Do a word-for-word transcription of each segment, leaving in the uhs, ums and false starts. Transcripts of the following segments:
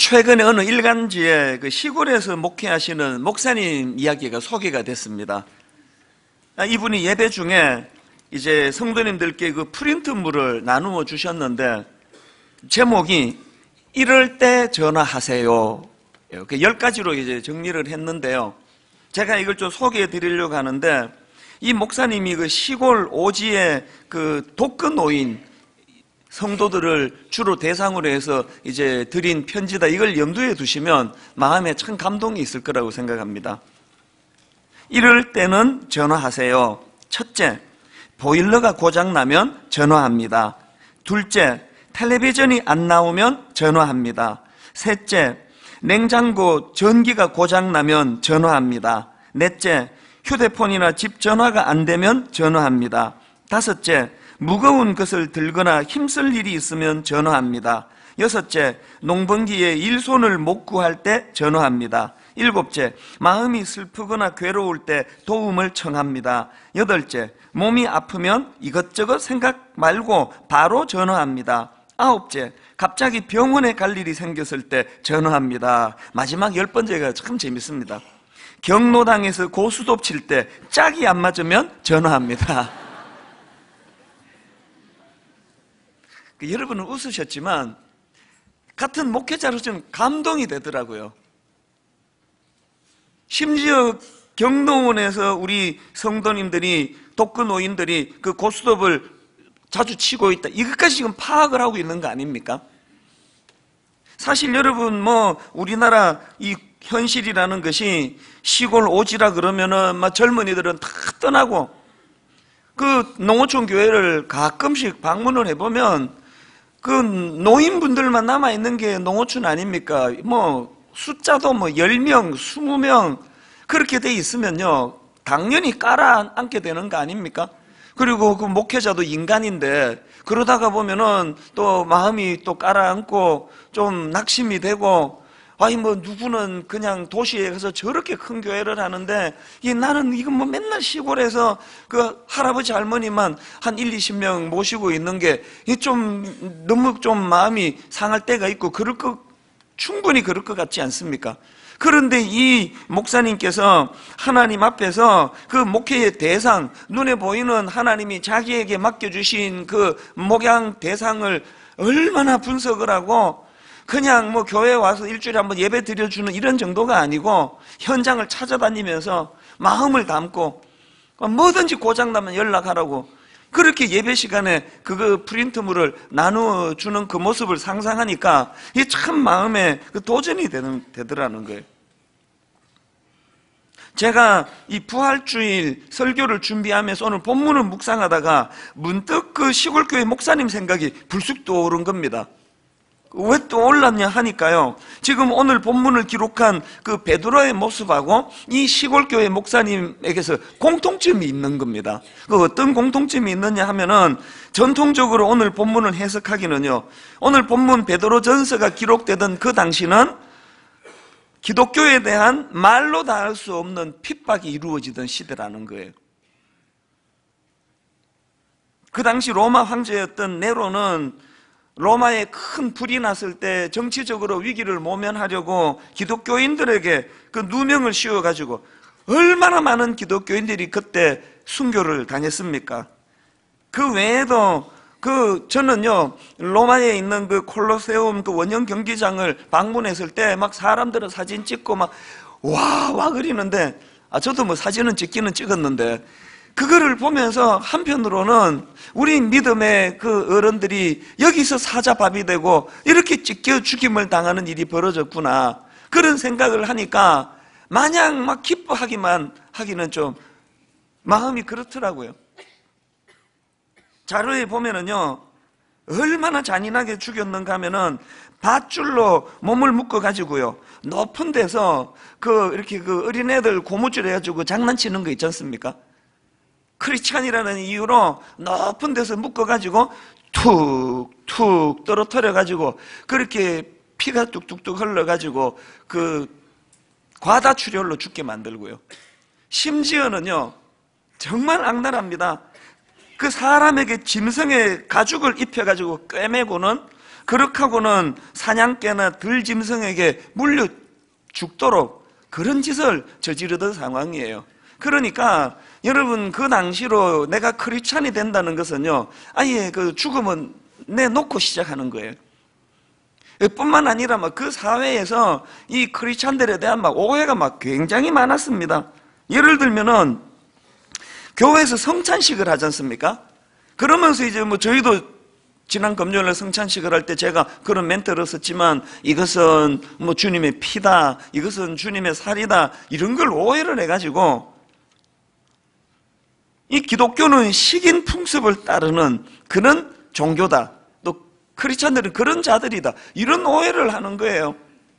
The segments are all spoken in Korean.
최근에 어느 일간지에 그 시골에서 목회하시는 목사님 이야기가 소개가 됐습니다. 이분이 예배 중에 이제 성도님들께 그 프린트물을 나누어 주셨는데 제목이 이럴 때 전화하세요. 열 가지로 이제 정리를 했는데요. 제가 이걸 좀 소개해 드리려고 하는데 이 목사님이 그 시골 오지의 그 독거노인 성도들을 주로 대상으로 해서 이제 드린 편지다. 이걸 염두에 두시면 마음에 참 감동이 있을 거라고 생각합니다. 이럴 때는 전화하세요. 첫째, 보일러가 고장나면 전화합니다. 둘째, 텔레비전이 안 나오면 전화합니다. 셋째, 냉장고 전기가 고장나면 전화합니다. 넷째, 휴대폰이나 집 전화가 안 되면 전화합니다. 다섯째, 무거운 것을 들거나 힘쓸 일이 있으면 전화합니다. 여섯째, 농번기에 일손을 못 구할 때 전화합니다. 일곱째, 마음이 슬프거나 괴로울 때 도움을 청합니다. 여덟째, 몸이 아프면 이것저것 생각 말고 바로 전화합니다. 아홉째, 갑자기 병원에 갈 일이 생겼을 때 전화합니다. 마지막 열 번째가 참 재밌습니다. 경로당에서 고수톱 칠 때 짝이 안 맞으면 전화합니다. 여러분은 웃으셨지만 같은 목회자로서는 감동이 되더라고요. 심지어 경동원에서 우리 성도님들이 독거노인들이 그 고스톱을 자주 치고 있다, 이것까지 지금 파악을 하고 있는 거 아닙니까? 사실 여러분 뭐 우리나라 이 현실이라는 것이 시골 오지라 그러면은 막 젊은이들은 다 떠나고 그 농어촌 교회를 가끔씩 방문을 해보면 그 노인분들만 남아있는 게 농어촌 아닙니까? 뭐 숫자도 뭐 열 명, 스무 명 그렇게 돼 있으면요 당연히 깔아앉게 되는 거 아닙니까? 그리고 그 목회자도 인간인데 그러다가 보면은 또 마음이 또 깔아앉고 좀 낙심이 되고 아니 뭐 누구는 그냥 도시에 가서 저렇게 큰 교회를 하는데 이 나는 이거 뭐 맨날 시골에서 그 할아버지 할머니만 한 일, 이십 명 모시고 있는 게 좀 너무 좀 마음이 상할 때가 있고 그럴 것 충분히 그럴 것 같지 않습니까? 그런데 이 목사님께서 하나님 앞에서 그 목회의 대상, 눈에 보이는 하나님이 자기에게 맡겨주신 그 목양 대상을 얼마나 분석을 하고 그냥 뭐 교회에 와서 일주일에 한번 예배 드려주는 이런 정도가 아니고 현장을 찾아다니면서 마음을 담고 뭐든지 고장나면 연락하라고 그렇게 예배 시간에 그거 프린트물을 나누어주는 그 모습을 상상하니까 이게 참 마음에 그 도전이 되는, 되더라는 거예요. 제가 이 부활주일 설교를 준비하면서 오늘 본문을 묵상하다가 문득 그 시골교회 목사님 생각이 불쑥 떠오른 겁니다. 왜 또 올랐냐 하니까요, 지금 오늘 본문을 기록한 그 베드로의 모습하고 이 시골교회 목사님에게서 공통점이 있는 겁니다. 그 어떤 공통점이 있느냐 하면은 전통적으로 오늘 본문을 해석하기는요, 오늘 본문 베드로전서가 기록되던 그 당시는 기독교에 대한 말로 다 할 수 없는 핍박이 이루어지던 시대라는 거예요. 그 당시 로마 황제였던 네로는 로마에 큰 불이 났을 때 정치적으로 위기를 모면하려고 기독교인들에게 그 누명을 씌워가지고 얼마나 많은 기독교인들이 그때 순교를 당했습니까? 그 외에도 그 저는요 로마에 있는 그 콜로세움 그 원형 경기장을 방문했을 때 막 사람들은 사진 찍고 막 와 와 그리는데 아 저도 뭐 사진은 찍기는 찍었는데 그거를 보면서 한편으로는 우리 믿음의 그 어른들이 여기서 사자밥이 되고 이렇게 찢겨 죽임을 당하는 일이 벌어졌구나 그런 생각을 하니까 마냥 막 기뻐하기만 하기는 좀 마음이 그렇더라고요. 자료에 보면은요 얼마나 잔인하게 죽였는가 하면은 밧줄로 몸을 묶어 가지고요 높은 데서 그 이렇게 그 어린애들 고무줄 해가지고 장난치는 거 있지 않습니까? 크리스찬이라는 이유로 높은 데서 묶어가지고 툭툭 떨어뜨려가지고 그렇게 피가 뚝뚝뚝 흘러가지고 그 과다출혈로 죽게 만들고요. 심지어는요 정말 악랄합니다. 그 사람에게 짐승의 가죽을 입혀가지고 꿰매고는 그렇게 하고는 사냥개나 들짐승에게 물려 죽도록 그런 짓을 저지르던 상황이에요. 그러니까 여러분, 그 당시로 내가 크리스찬이 된다는 것은요, 아예 그 죽음은 내놓고 시작하는 거예요. 뿐만 아니라 막 그 사회에서 이 크리스찬들에 대한 막 오해가 막 굉장히 많았습니다. 예를 들면은 교회에서 성찬식을 하지 않습니까? 그러면서 이제 뭐 저희도 지난 금요일에 성찬식을 할 때 제가 그런 멘트를 썼지만, 이것은 뭐 주님의 피다, 이것은 주님의 살이다, 이런 걸 오해를 해가지고 이 기독교는 식인 풍습을 따르는 그런 종교다, 또 크리스찬들은 그런 자들이다, 이런 오해를 하는 거예요.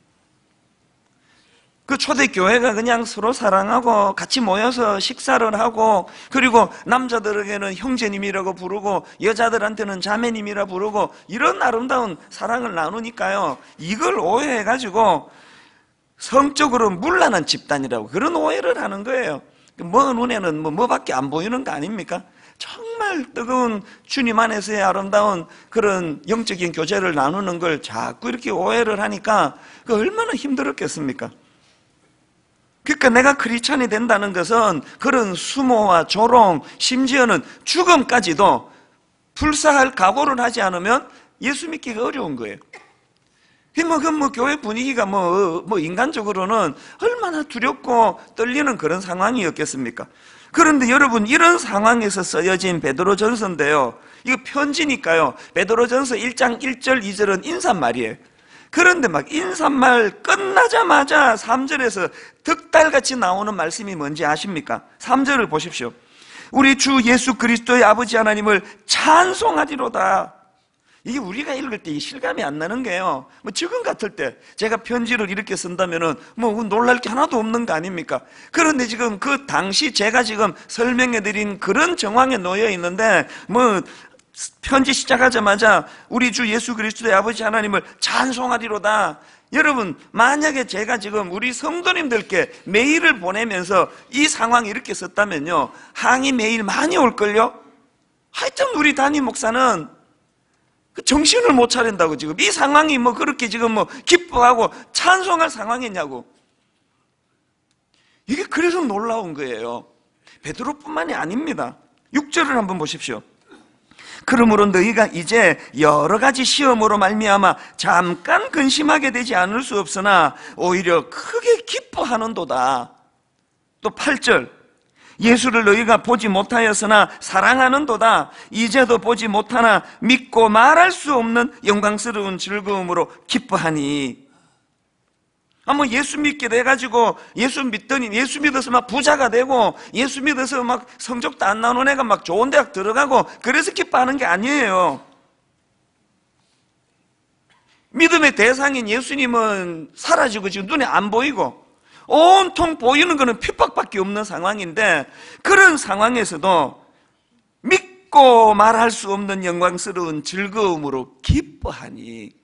그 초대교회가 그냥 서로 사랑하고 같이 모여서 식사를 하고, 그리고 남자들에게는 형제님이라고 부르고 여자들한테는 자매님이라 부르고, 이런 아름다운 사랑을 나누니까요, 이걸 오해해가지고 성적으로 문란한 집단이라고 그런 오해를 하는 거예요. 먼 눈에는 뭐 뭐밖에 안 보이는 거 아닙니까? 정말 뜨거운 주님 안에서의 아름다운 그런 영적인 교제를 나누는 걸 자꾸 이렇게 오해를 하니까 그 얼마나 힘들었겠습니까? 그러니까 내가 크리스찬이 된다는 것은 그런 수모와 조롱, 심지어는 죽음까지도 불사할 각오를 하지 않으면 예수 믿기가 어려운 거예요. 뭐, 그, 뭐, 교회 분위기가 뭐, 뭐, 인간적으로는 얼마나 두렵고 떨리는 그런 상황이었겠습니까? 그런데 여러분, 이런 상황에서 쓰여진 베드로전서인데요, 이거 편지니까요, 베드로전서 일 장 일 절 이 절은 인사말이에요. 그런데 막 인사말 끝나자마자 삼 절에서 득달같이 나오는 말씀이 뭔지 아십니까? 삼 절을 보십시오. 우리 주 예수 그리스도의 아버지 하나님을 찬송하리로다. 이게 우리가 읽을 때 실감이 안 나는 게요, 뭐 지금 같을 때 제가 편지를 이렇게 쓴다면은 뭐 놀랄 게 하나도 없는 거 아닙니까? 그런데 지금 그 당시 제가 지금 설명해 드린 그런 정황에 놓여 있는데, 뭐 편지 시작하자마자 우리 주 예수 그리스도의 아버지 하나님을 찬송하리로다. 여러분, 만약에 제가 지금 우리 성도님들께 메일을 보내면서 이 상황이 이렇게 썼다면요, 항의 메일 많이 올걸요? 하여튼 우리 담임 목사는 정신을 못 차린다고, 지금 이 상황이 뭐 그렇게 지금 뭐 기뻐하고 찬송할 상황이냐고. 이게 그래서 놀라운 거예요. 베드로뿐만이 아닙니다. 육 절을 한번 보십시오. 그러므로 너희가 이제 여러 가지 시험으로 말미암아 잠깐 근심하게 되지 않을 수 없으나 오히려 크게 기뻐하는도다. 또 팔 절, 예수를 너희가 보지 못하였으나 사랑하는도다. 이제도 보지 못하나 믿고 말할 수 없는 영광스러운 즐거움으로 기뻐하니. 아, 뭐 예수 믿게 돼가지고 예수 믿더니 예수 믿어서 막 부자가 되고 예수 믿어서 막 성적도 안 나오는 애가 막 좋은 대학 들어가고 그래서 기뻐하는 게 아니에요. 믿음의 대상인 예수님은 사라지고 지금 눈에 안 보이고 온통 보이는 것은 핍박밖에 없는 상황인데, 그런 상황에서도 믿고 말할 수 없는 영광스러운 즐거움으로 기뻐하니.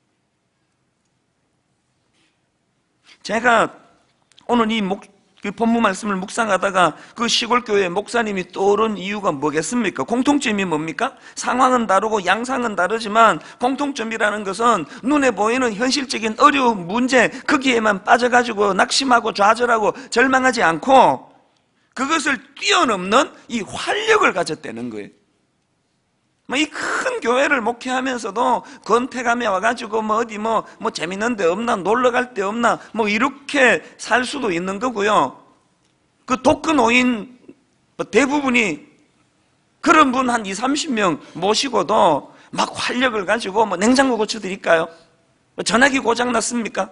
제가 오늘 이 목, 그 본문 말씀을 묵상하다가 그 시골교회 목사님이 떠오른 이유가 뭐겠습니까? 공통점이 뭡니까? 상황은 다르고 양상은 다르지만 공통점이라는 것은 눈에 보이는 현실적인 어려운 문제, 거기에만 빠져가지고 낙심하고 좌절하고 절망하지 않고 그것을 뛰어넘는 이 활력을 가졌다는 거예요. 이 큰 교회를 목회하면서도 권태감에 와가지고 뭐 어디 뭐, 뭐 재밌는 데 없나, 놀러 갈 데 없나, 뭐 이렇게 살 수도 있는 거고요. 그 독거노인 대부분이 그런 분 한 이삼십 명 모시고도 막 활력을 가지고 뭐 냉장고 고쳐드릴까요? 전화기 고장 났습니까?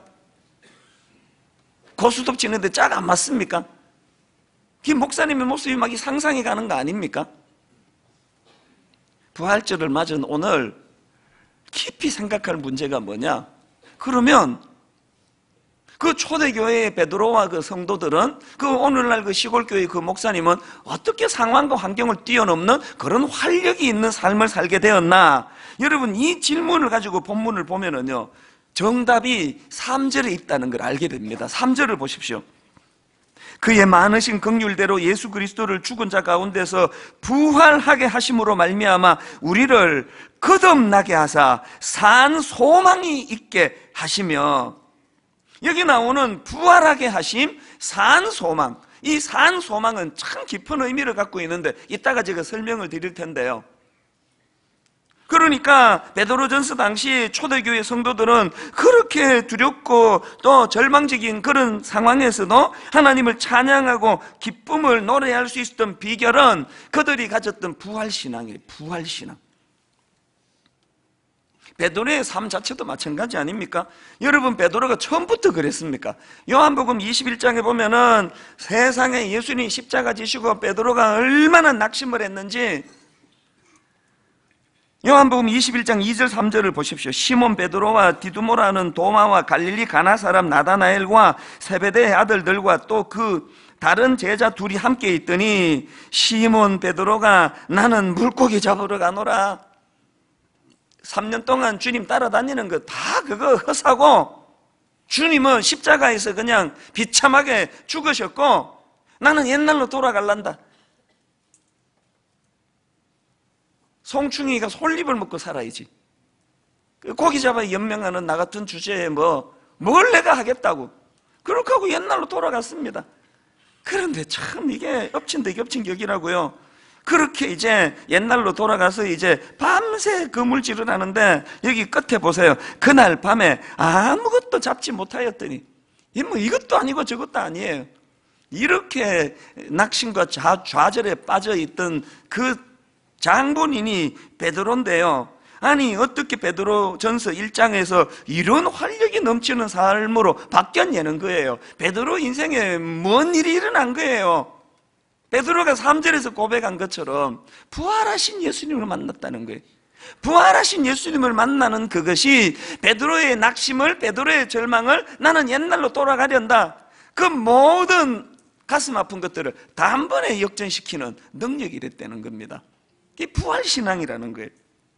고수톱 치는데 짝 안 맞습니까? 이 목사님의 모습이 막 상상이 가는 거 아닙니까? 부활절을 맞은 오늘 깊이 생각할 문제가 뭐냐? 그러면 그 초대교회의 베드로와 그 성도들은, 그 오늘날 그 시골교회 그 목사님은 어떻게 상황과 환경을 뛰어넘는 그런 활력이 있는 삶을 살게 되었나? 여러분, 이 질문을 가지고 본문을 보면은요, 정답이 삼 절에 있다는 걸 알게 됩니다. 삼 절을 보십시오. 그의 많으신 긍휼대로 예수 그리스도를 죽은 자 가운데서 부활하게 하심으로 말미암아 우리를 거듭나게 하사 산 소망이 있게 하시며, 여기 나오는 부활하게 하심, 산 소망, 이 산 소망은 참 깊은 의미를 갖고 있는데 이따가 제가 설명을 드릴 텐데요. 그러니까 베드로전서 당시 초대교회 성도들은 그렇게 두렵고 또 절망적인 그런 상황에서도 하나님을 찬양하고 기쁨을 노래할 수 있었던 비결은 그들이 가졌던 부활신앙이에요. 부활신앙. 베드로의 삶 자체도 마찬가지 아닙니까? 여러분, 베드로가 처음부터 그랬습니까? 요한복음 이십일 장에 보면은 세상에 예수님이 십자가 지시고 베드로가 얼마나 낙심을 했는지, 요한복음 이십일 장 이 절 삼 절을 보십시오. 시몬 베드로와 디두모라는 도마와 갈릴리 가나 사람 나다나엘과 세베대의 아들들과 또 그 다른 제자 둘이 함께 있더니 시몬 베드로가 나는 물고기 잡으러 가노라. 삼 년 동안 주님 따라다니는 거 다 그거 허사고, 주님은 십자가에서 그냥 비참하게 죽으셨고 나는 옛날로 돌아갈란다. 송충이가 솔잎을 먹고 살아야지. 고기 잡아 연명하는 나 같은 주제에 뭐, 뭘 내가 하겠다고. 그렇게 하고 옛날로 돌아갔습니다. 그런데 참 이게 엎친 데 겹친 격이라고요. 그렇게 이제 옛날로 돌아가서 이제 밤새 그물질을 하는데 여기 끝에 보세요. 그날 밤에 아무것도 잡지 못하였더니, 뭐 이것도 아니고 저것도 아니에요. 이렇게 낙심과 좌절에 빠져있던 그 장본인이 베드로인데요. 아니 어떻게 베드로 전서 일 장에서 이런 활력이 넘치는 삶으로 바뀌었냐는 거예요. 베드로 인생에 뭔 일이 일어난 거예요. 베드로가 삼 절에서 고백한 것처럼 부활하신 예수님을 만났다는 거예요. 부활하신 예수님을 만나는 그것이 베드로의 낙심을, 베드로의 절망을 나는 옛날로 돌아가련다, 그 모든 가슴 아픈 것들을 단번에 역전시키는 능력이 됐다는 겁니다. 이게 부활신앙이라는 거예요.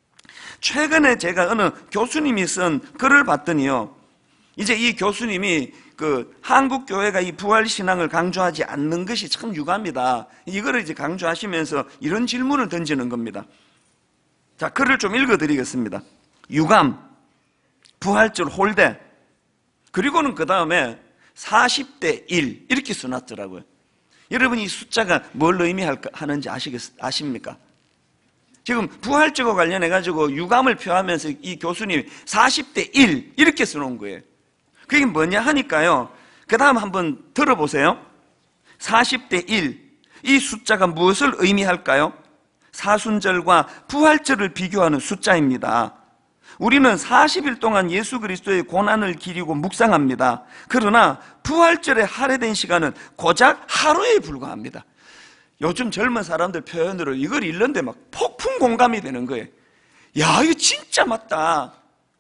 최근에 제가 어느 교수님이 쓴 글을 봤더니요, 이제 이 교수님이 그 한국 교회가 이 부활신앙을 강조하지 않는 것이 참 유감이다, 이거를 이제 강조하시면서 이런 질문을 던지는 겁니다. 자, 글을 좀 읽어드리겠습니다. 유감, 부활절 홀대, 그리고는 그 다음에 사십 대 일 이렇게 써놨더라고요. 여러분, 이 숫자가 뭘 의미하는지 아시겠, 아십니까? 지금 부활절과 관련해가지고 유감을 표하면서 이 교수님이 사십 대 일 이렇게 써놓은 거예요. 그게 뭐냐 하니까요, 그 다음 한번 들어보세요. 사십 대 일, 이 숫자가 무엇을 의미할까요? 사순절과 부활절을 비교하는 숫자입니다. 우리는 사십 일 동안 예수 그리스도의 고난을 기리고 묵상합니다. 그러나 부활절에 할애된 시간은 고작 하루에 불과합니다. 요즘 젊은 사람들 표현으로 이걸 읽는데 막 폭풍 공감이 되는 거예요. 야, 이거 진짜 맞다.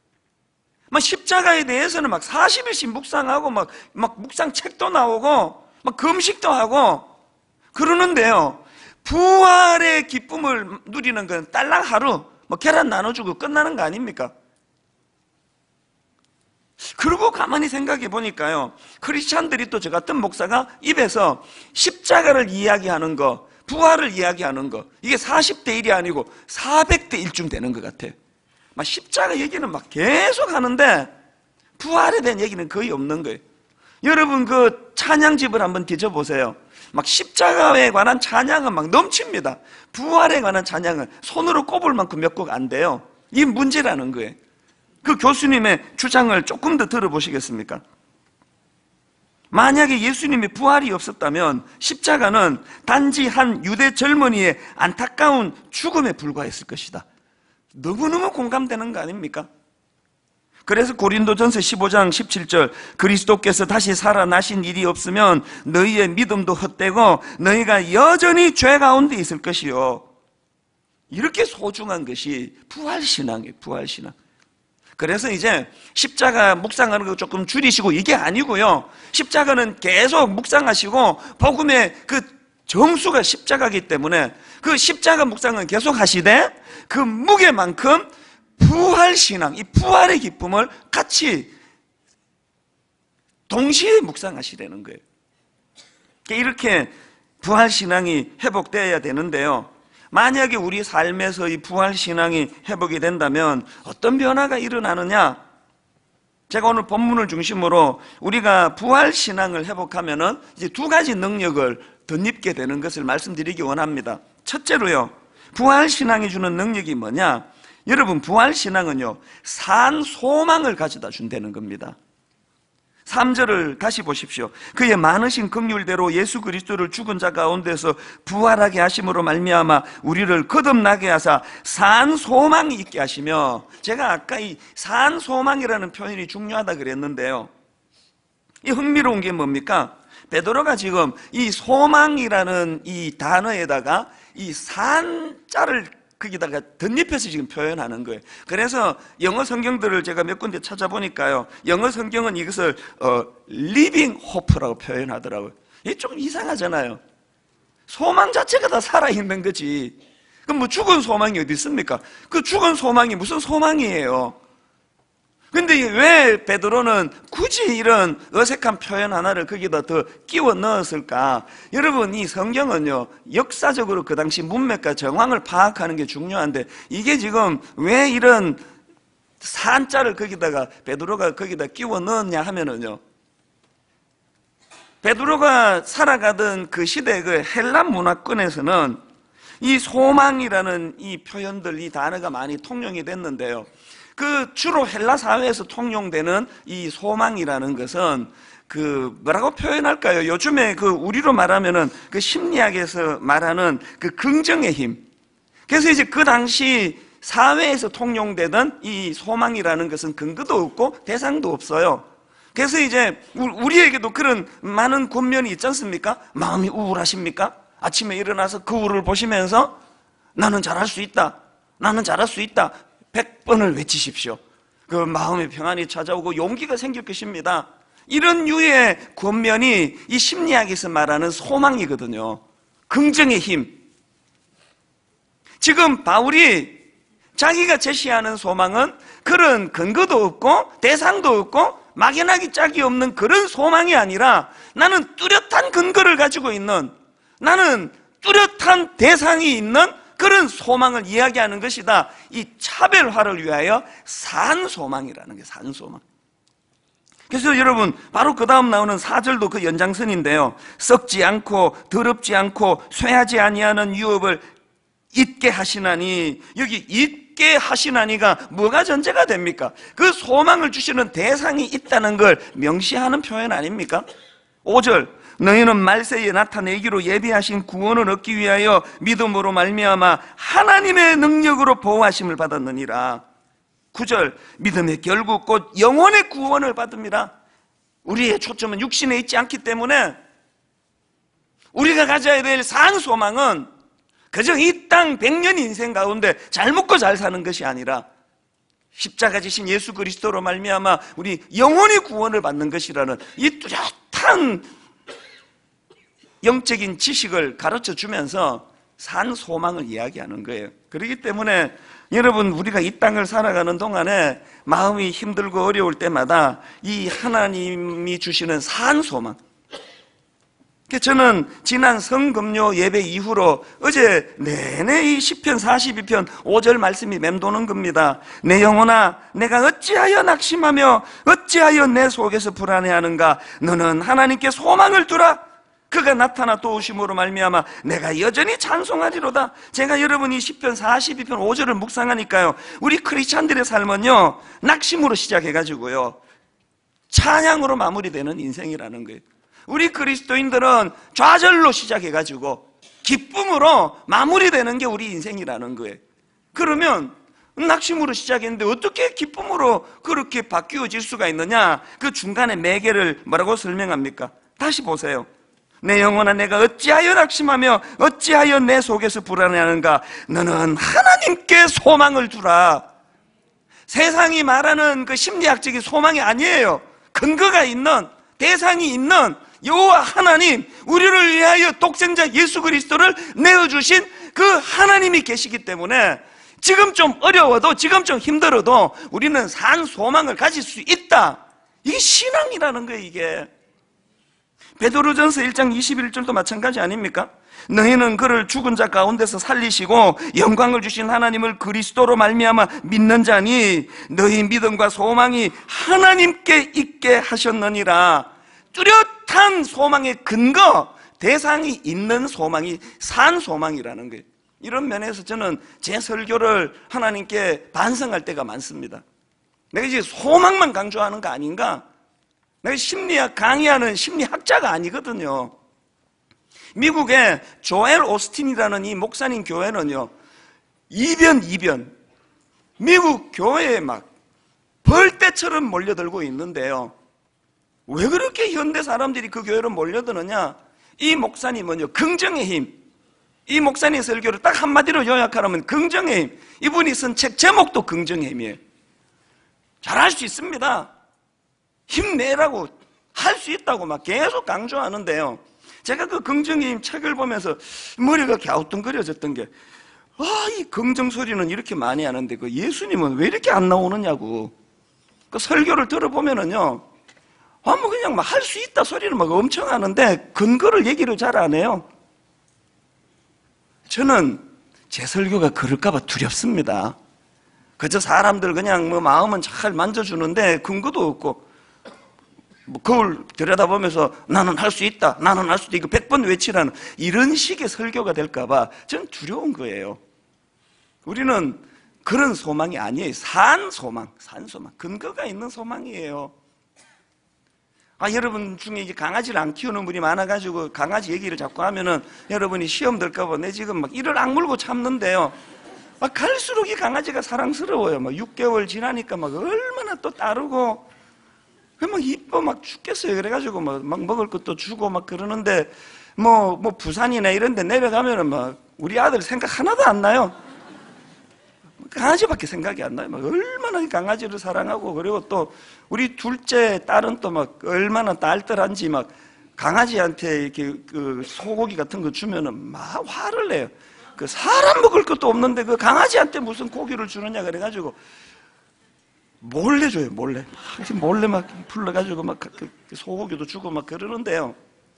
막 십자가에 대해서는 막 사십 일씩 묵상하고 막, 막 묵상 책도 나오고 막 금식도 하고 그러는데요, 부활의 기쁨을 누리는 건 딸랑 하루 뭐 계란 나눠주고 끝나는 거 아닙니까? 그리고 가만히 생각해 보니까요, 크리스찬들이 또 저 같은 목사가 입에서 십자가를 이야기하는 거, 부활을 이야기하는 거, 이게 사십 대 일이 아니고 사백 대 일쯤 되는 것 같아요. 막 십자가 얘기는 막 계속 하는데 부활에 대한 얘기는 거의 없는 거예요. 여러분, 그 찬양집을 한번 뒤져보세요. 막 십자가에 관한 찬양은 막 넘칩니다. 부활에 관한 찬양은 손으로 꼽을 만큼 몇 곡 안 돼요. 이게 문제라는 거예요. 그 교수님의 주장을 조금 더 들어보시겠습니까? 만약에 예수님의 부활이 없었다면 십자가는 단지 한 유대 젊은이의 안타까운 죽음에 불과했을 것이다. 너무너무 공감되는 거 아닙니까? 그래서 고린도전서 십오 장 십칠 절, 그리스도께서 다시 살아나신 일이 없으면 너희의 믿음도 헛되고 너희가 여전히 죄 가운데 있을 것이요. 이렇게 소중한 것이 부활신앙이에요. 부활신앙. 그래서 이제 십자가 묵상하는 거 조금 줄이시고, 이게 아니고요, 십자가는 계속 묵상하시고 복음의 그 정수가 십자가이기 때문에 그 십자가 묵상은 계속 하시되 그 무게만큼 부활신앙, 이 부활의 기쁨을 같이 동시에 묵상하시라는 거예요. 이렇게 부활신앙이 회복되어야 되는데요, 만약에 우리 삶에서 이 부활신앙이 회복이 된다면 어떤 변화가 일어나느냐? 제가 오늘 본문을 중심으로 우리가 부활신앙을 회복하면은 이제 두 가지 능력을 덧입게 되는 것을 말씀드리기 원합니다. 첫째로요, 부활신앙이 주는 능력이 뭐냐? 여러분, 부활신앙은요, 산 소망을 가져다 준다는 겁니다. 삼 절을 다시 보십시오. 그의 많으신 긍휼대로 예수 그리스도를 죽은 자 가운데서 부활하게 하심으로 말미암아 우리를 거듭나게 하사 산 소망이 있게 하시며, 제가 아까 이 산 소망이라는 표현이 중요하다 그랬는데요, 이 흥미로운 게 뭡니까? 베드로가 지금 이 소망이라는 이 단어에다가 이 산자를 거기다가 덧입혀서 지금 표현하는 거예요. 그래서 영어 성경들을 제가 몇 군데 찾아보니까요, 영어 성경은 이것을 어, living hope라고 표현하더라고요. 이게 좀 이상하잖아요. 소망 자체가 다 살아있는 거지. 그럼 뭐 죽은 소망이 어디 있습니까? 그 죽은 소망이 무슨 소망이에요? 근데 왜 베드로는 굳이 이런 어색한 표현 하나를 거기다 더 끼워 넣었을까? 여러분, 이 성경은요, 역사적으로 그 당시 문맥과 정황을 파악하는 게 중요한데, 이게 지금 왜 이런 산자를 거기다가 베드로가 거기다 끼워 넣었냐 하면은요, 베드로가 살아가던 그 시대 그 헬라 문화권에서는 이 소망이라는 이 표현들, 이 단어가 많이 통용이 됐는데요, 그 주로 헬라 사회에서 통용되는 이 소망이라는 것은 그 뭐라고 표현할까요? 요즘에 그 우리로 말하면은 그 심리학에서 말하는 그 긍정의 힘. 그래서 이제 그 당시 사회에서 통용되던 이 소망이라는 것은 근거도 없고 대상도 없어요. 그래서 이제 우리에게도 그런 많은 권면이 있지 않습니까? 마음이 우울하십니까? 아침에 일어나서 거울을 보시면서 나는 잘할 수 있다, 나는 잘할 수 있다 백 번을 외치십시오. 그 마음의 평안이 찾아오고 용기가 생길 것입니다. 이런 류의 권면이 이 심리학에서 말하는 소망이거든요. 긍정의 힘. 지금 바울이 자기가 제시하는 소망은 그런 근거도 없고 대상도 없고 막연하기 짝이 없는 그런 소망이 아니라, 나는 뚜렷한 근거를 가지고 있는, 나는 뚜렷한 대상이 있는 그런 소망을 이야기하는 것이다. 이 차별화를 위하여 산소망이라는 게 산소망. 그래서 여러분, 바로 그 다음 나오는 사 절도 그 연장선인데요, 썩지 않고 더럽지 않고 쇠하지 아니하는 유업을 잊게 하시나니, 여기 잊게 하시나니가 뭐가 전제가 됩니까? 그 소망을 주시는 대상이 있다는 걸 명시하는 표현 아닙니까? 오 절, 너희는 말세에 나타내기로 예비하신 구원을 얻기 위하여 믿음으로 말미암아 하나님의 능력으로 보호하심을 받았느니라. 구 절, 믿음의 결국 곧 영혼의 구원을 받습니다. 우리의 초점은 육신에 있지 않기 때문에 우리가 가져야 될 산 소망은 그저 이 땅 백 년 인생 가운데 잘 먹고 잘 사는 것이 아니라 십자가 지신 예수 그리스도로 말미암아 우리 영혼의 구원을 받는 것이라는 이 뚜렷한 영적인 지식을 가르쳐 주면서 산 소망을 이야기하는 거예요. 그렇기 때문에 여러분, 우리가 이 땅을 살아가는 동안에 마음이 힘들고 어려울 때마다 이 하나님이 주시는 산 소망. 저는 지난 성금요 예배 이후로 어제 내내 이 시편 사십이 편 오 절 말씀이 맴도는 겁니다. 내 영혼아, 내가 어찌하여 낙심하며 어찌하여 내 속에서 불안해하는가? 너는 하나님께 소망을 두라. 그가 나타나 도우심으로 말미암아 내가 여전히 찬송하리로다. 제가 여러분이 시편 사십이 편 오 절을 묵상하니까요, 우리 크리스찬들의 삶은요, 낙심으로 시작해가지고요 찬양으로 마무리되는 인생이라는 거예요. 우리 그리스도인들은 좌절로 시작해가지고 기쁨으로 마무리되는 게 우리 인생이라는 거예요. 그러면 낙심으로 시작했는데 어떻게 기쁨으로 그렇게 바뀌어질 수가 있느냐? 그 중간에 매개를 뭐라고 설명합니까? 다시 보세요. 내 영혼아, 내가 어찌하여 낙심하며 어찌하여 내 속에서 불안해하는가? 너는 하나님께 소망을 두라. 세상이 말하는 그 심리학적인 소망이 아니에요. 근거가 있는, 대상이 있는 여호와 하나님, 우리를 위하여 독생자 예수 그리스도를 내어주신 그 하나님이 계시기 때문에 지금 좀 어려워도, 지금 좀 힘들어도 우리는 산 소망을 가질 수 있다. 이게 신앙이라는 거예요. 이게 베드로전서 일 장 이십일 절도 마찬가지 아닙니까? 너희는 그를 죽은 자 가운데서 살리시고 영광을 주신 하나님을 그리스도로 말미암아 믿는 자니 너희 믿음과 소망이 하나님께 있게 하셨느니라. 뚜렷한 소망의 근거, 대상이 있는 소망이 산 소망이라는 거예요. 이런 면에서 저는 제 설교를 하나님께 반성할 때가 많습니다. 내가 이제 소망만 강조하는 거 아닌가? 내가 심리학 강의하는 심리학자가 아니거든요. 미국의 조엘 오스틴이라는 이 목사님 교회는요, 이변 이변 미국 교회에 막 벌떼처럼 몰려들고 있는데요. 왜 그렇게 현대 사람들이 그 교회로 몰려드느냐? 이 목사님은요, 긍정의 힘. 이 목사님 설교를 딱 한마디로 요약하라면 긍정의 힘. 이분이 쓴 책 제목도 긍정의 힘이에요. 잘할 수 있습니다. 힘내라고, 할 수 있다고 막 계속 강조하는데요. 제가 그 긍정의 힘 책을 보면서 머리가 갸우뚱거려졌던 게, 아, 이 긍정 소리는 이렇게 많이 하는데 그 예수님은 왜 이렇게 안 나오느냐고. 그 설교를 들어보면은요, 아, 뭐 그냥 막 할 수 있다 소리는 막 엄청 하는데 근거를 얘기를 잘 안 해요. 저는 제 설교가 그럴까봐 두렵습니다. 그저 사람들 그냥 뭐 마음은 잘 만져주는데 근거도 없고, 뭐 거울 들여다보면서 나는 할 수 있다, 나는 할 수 있다, 이거 백 번 외치라는 이런 식의 설교가 될까봐 저는 두려운 거예요. 우리는 그런 소망이 아니에요. 산 소망, 산 소망, 근거가 있는 소망이에요. 아, 여러분 중에 이제 강아지를 안 키우는 분이 많아가지고 강아지 얘기를 자꾸 하면은 여러분이 시험 들까봐 내 지금 막 이를 악물고 참는데요. 막 갈수록 이 강아지가 사랑스러워요. 막 육 개월 지나니까 막 얼마나 또 따르고, 막 이뻐 막 죽겠어요. 그래가지고 막, 막 먹을 것도 주고 막 그러는데, 뭐, 뭐 부산이나 이런 데 내려가면은 막 우리 아들 생각 하나도 안 나요. 강아지밖에 생각이 안 나요. 막 얼마나 이 강아지를 사랑하고, 그리고 또 우리 둘째 딸은 또 막 얼마나 딸딸한지 막 강아지한테 이렇게 그 소고기 같은 거 주면은 막 화를 내요. 그 사람 먹을 것도 없는데 그 강아지한테 무슨 고기를 주느냐 그래가지고 몰래 줘요. 몰래 몰래 막 불러가지고 막 소고기도 주고 막 그러는데요.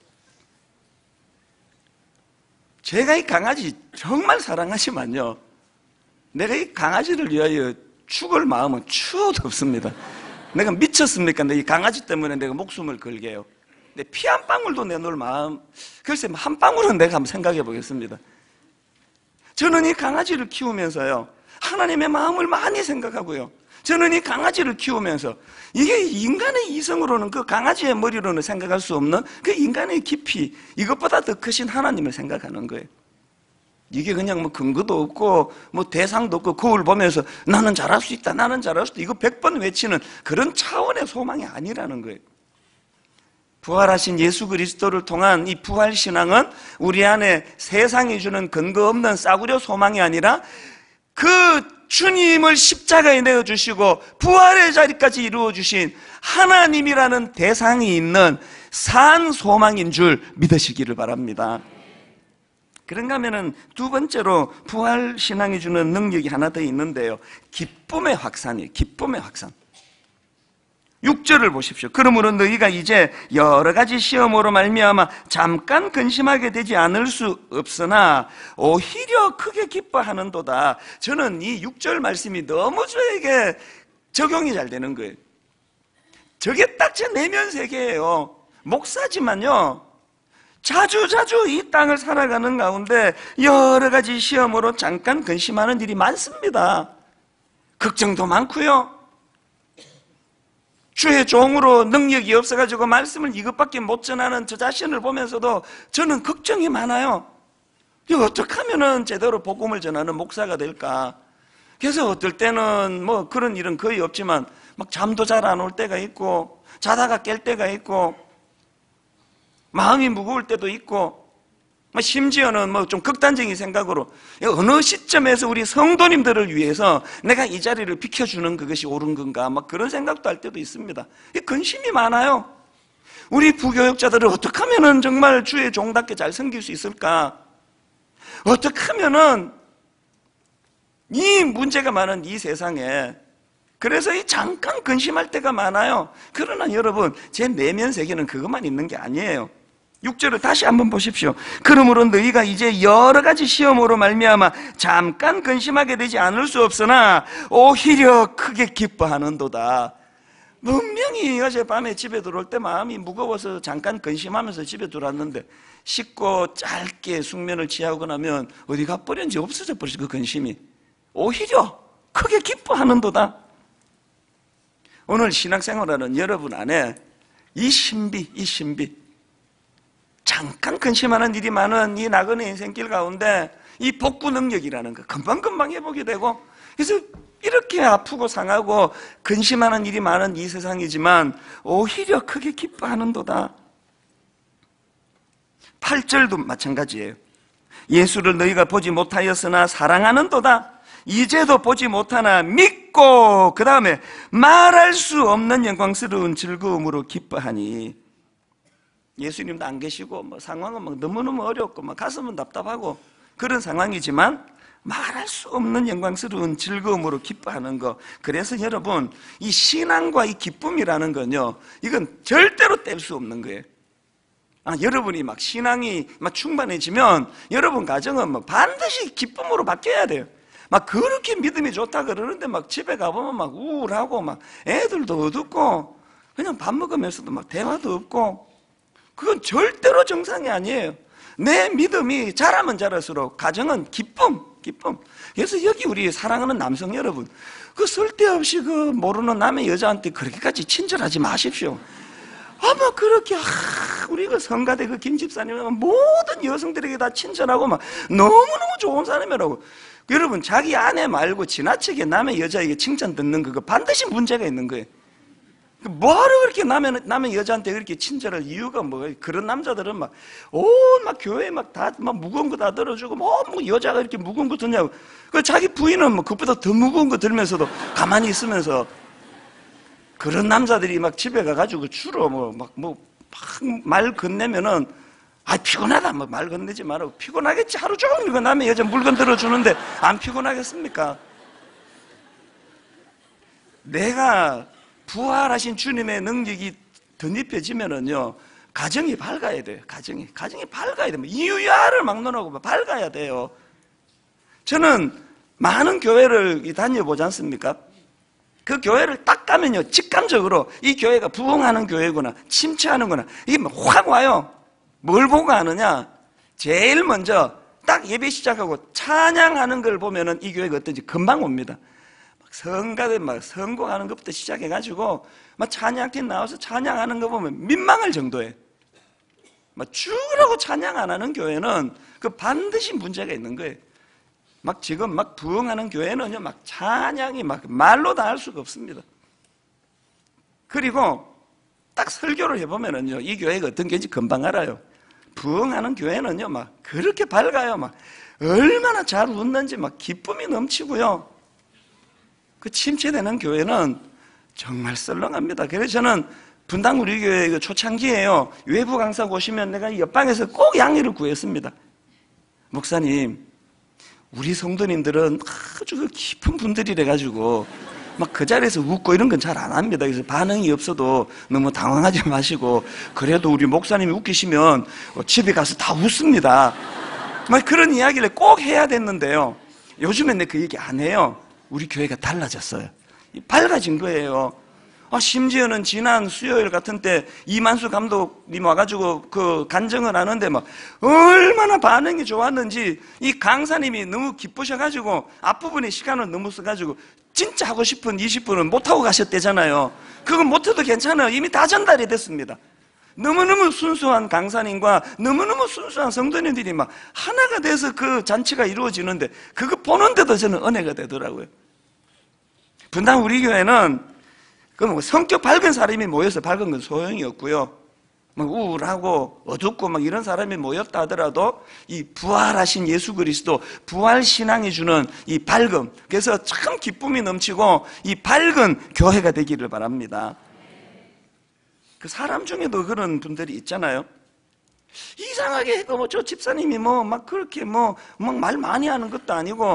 제가 이 강아지 정말 사랑하지만요, 내가 이 강아지를 위하여 죽을 마음은 추호도 없습니다. 내가 미쳤습니까? 이 강아지 때문에 내가 목숨을 걸게요. 근데 피 한 방울도 내놓을 마음, 글쎄 한 방울은 내가 한번 생각해 보겠습니다. 저는 이 강아지를 키우면서요, 하나님의 마음을 많이 생각하고요, 저는 이 강아지를 키우면서 이게 인간의 이성으로는, 그 강아지의 머리로는 생각할 수 없는 그 인간의 깊이, 이것보다 더 크신 하나님을 생각하는 거예요. 이게 그냥 뭐 근거도 없고 뭐 대상도 없고 거울 보면서 나는 잘할 수 있다, 나는 잘할 수 있다, 이거 백 번 외치는 그런 차원의 소망이 아니라는 거예요. 부활하신 예수 그리스도를 통한 이 부활신앙은 우리 안에 세상이 주는 근거 없는 싸구려 소망이 아니라 그 주님을 십자가에 내어주시고 부활의 자리까지 이루어주신 하나님이라는 대상이 있는 산 소망인 줄 믿으시기를 바랍니다. 그런가 하면은 두 번째로 부활신앙이 주는 능력이 하나 더 있는데요, 기쁨의 확산이에요. 기쁨의 확산. 육 절을 보십시오. 그러므로 너희가 이제 여러 가지 시험으로 말미암아 잠깐 근심하게 되지 않을 수 없으나 오히려 크게 기뻐하는도다. 저는 이 육 절 말씀이 너무 저에게 적용이 잘 되는 거예요. 저게 딱 제 내면 세계예요. 목사지만요, 자주자주 이 땅을 살아가는 가운데 여러 가지 시험으로 잠깐 근심하는 일이 많습니다. 걱정도 많고요, 주의 종으로 능력이 없어가지고 말씀을 이것밖에 못 전하는 저 자신을 보면서도 저는 걱정이 많아요. 이거 어떻게 하면은 제대로 복음을 전하는 목사가 될까? 그래서 어떨 때는 뭐 그런 일은 거의 없지만 막 잠도 잘 안 올 때가 있고, 자다가 깰 때가 있고, 마음이 무거울 때도 있고, 심지어는 뭐 좀 극단적인 생각으로 어느 시점에서 우리 성도님들을 위해서 내가 이 자리를 비켜주는 그것이 옳은 건가, 막 그런 생각도 할 때도 있습니다. 근심이 많아요. 우리 부교육자들을 어떻게 하면은 정말 주의 종답게 잘 섬길 수 있을까? 어떻게 하면은 이 문제가 많은 이 세상에 그래서 이 잠깐 근심할 때가 많아요. 그러나 여러분, 제 내면 세계는 그것만 있는 게 아니에요. 육 절을 다시 한번 보십시오. 그러므로 너희가 이제 여러 가지 시험으로 말미암아 잠깐 근심하게 되지 않을 수 없으나 오히려 크게 기뻐하는도다. 분명히 어젯밤에 집에 들어올 때 마음이 무거워서 잠깐 근심하면서 집에 들어왔는데 씻고 짧게 숙면을 취하고 나면 어디 가버렸는지 없어져 버렸어. 그 근심이 오히려 크게 기뻐하는도다. 오늘 신앙생활하는 여러분 안에 이 신비, 이 신비, 잠깐 근심하는 일이 많은 이 나그네 인생길 가운데 이 복구 능력이라는 거 금방금방 회복이 되고, 그래서 이렇게 아프고 상하고 근심하는 일이 많은 이 세상이지만 오히려 크게 기뻐하는도다. 팔 절도 마찬가지예요. 예수를 너희가 보지 못하였으나 사랑하는도다. 이제도 보지 못하나 믿고 그 다음에 말할 수 없는 영광스러운 즐거움으로 기뻐하니. 예수님도 안 계시고 뭐 상황은 막 너무너무 어렵고 막 가슴은 답답하고 그런 상황이지만 말할 수 없는 영광스러운 즐거움으로 기뻐하는 거. 그래서 여러분, 이 신앙과 이 기쁨이라는 건요, 이건 절대로 뗄 수 없는 거예요. 아, 여러분이 막 신앙이 막 충만해지면 여러분 가정은 막 반드시 기쁨으로 바뀌어야 돼요. 막 그렇게 믿음이 좋다 그러는데 막 집에 가보면 막 우울하고 막 애들도 어둡고 그냥 밥 먹으면서도 막 대화도 없고, 그건 절대로 정상이 아니에요. 내 믿음이 자라면 자랄수록 가정은 기쁨, 기쁨. 그래서 여기 우리 사랑하는 남성 여러분, 그 쓸데없이 그 모르는 남의 여자한테 그렇게까지 친절하지 마십시오. 아마 그렇게 아, 우리 그 성가대 그 김 집사님은 모든 여성들에게 다 친절하고 막 너무너무 좋은 사람이라고. 여러분, 자기 아내 말고 지나치게 남의 여자에게 칭찬 듣는 그거 반드시 문제가 있는 거예요. 뭐하러 그렇게 남의, 남의 여자한테 그렇게 친절할 이유가 뭐예요? 그런 남자들은 막, 오, 막 교회 막 다, 막 무거운 거 다 들어주고, 뭐, 뭐 여자가 이렇게 무거운 거 듣냐고. 그 자기 부인은 뭐 그것보다 더 무거운 거 들면서도 가만히 있으면서, 그런 남자들이 막 집에 가가지고 주로 뭐, 막, 뭐, 막 말 건네면은, 아, 피곤하다. 뭐 말 건네지 말라고. 피곤하겠지. 하루 종일 그 남의 여자 물건 들어주는데 안 피곤하겠습니까? 내가 부활하신 주님의 능력이 덧입혀지면은요, 가정이 밝아야 돼요. 가정이. 가정이 밝아야 돼요. 이유야를 막론하고 밝아야 돼요. 저는 많은 교회를 다녀보지 않습니까? 그 교회를 딱 가면요, 직감적으로 이 교회가 부흥하는 교회구나, 침체하는구나, 이게 확 와요. 뭘 보고 아느냐? 제일 먼저 딱 예배 시작하고 찬양하는 걸 보면은 이 교회가 어떤지 금방 옵니다. 성가대 막 성공하는 것부터 시작해가지고 막 찬양팀 나와서 찬양하는 거 보면 민망할 정도에 막 죽으라고 찬양 안 하는 교회는 그 반드시 문제가 있는 거예요. 막 지금 막 부흥하는 교회는요, 막 찬양이 막 말로 다 할 수가 없습니다. 그리고 딱 설교를 해보면은요, 이 교회가 어떤 교회인지 금방 알아요. 부흥하는 교회는요, 막 그렇게 밝아요. 막 얼마나 잘 웃는지 막 기쁨이 넘치고요. 그 침체되는 교회는 정말 썰렁합니다. 그래서 저는 분당 우리 교회 그 초창기에요, 외부 강사 오시면 내가 옆방에서 꼭 양해를 구했습니다. 목사님, 우리 성도님들은 아주 깊은 분들이래 가지고 막 그 자리에서 웃고 이런 건 잘 안 합니다. 그래서 반응이 없어도 너무 당황하지 마시고, 그래도 우리 목사님이 웃기시면 집에 가서 다 웃습니다. 막 그런 이야기를 꼭 해야 됐는데요, 요즘엔 내 그 얘기 안 해요. 우리 교회가 달라졌어요. 밝아진 거예요. 아, 심지어는 지난 수요일 같은 때 이만수 감독님 와가지고 그 간증을 하는데 막 얼마나 반응이 좋았는지, 이 강사님이 너무 기쁘셔가지고 앞부분에 시간을 너무 써가지고 진짜 하고 싶은 이십 분은 못하고 가셨대잖아요. 그건 못해도 괜찮아요. 이미 다 전달이 됐습니다. 너무너무 순수한 강사님과 너무너무 순수한 성도님들이 막 하나가 돼서 그 잔치가 이루어지는데 그거 보는데도 저는 은혜가 되더라고요. 분당 우리 교회는 그 성격 밝은 사람이 모여서 밝은 건 소용이 없고요, 막 우울하고 어둡고 막 이런 사람이 모였다 하더라도 이 부활하신 예수 그리스도 부활 신앙이 주는 이 밝음, 그래서 참 기쁨이 넘치고 이 밝은 교회가 되기를 바랍니다. 그 사람 중에도 그런 분들이 있잖아요. 이상하게 뭐 저 집사님이 뭐 막 그렇게 뭐 막 말 많이 하는 것도 아니고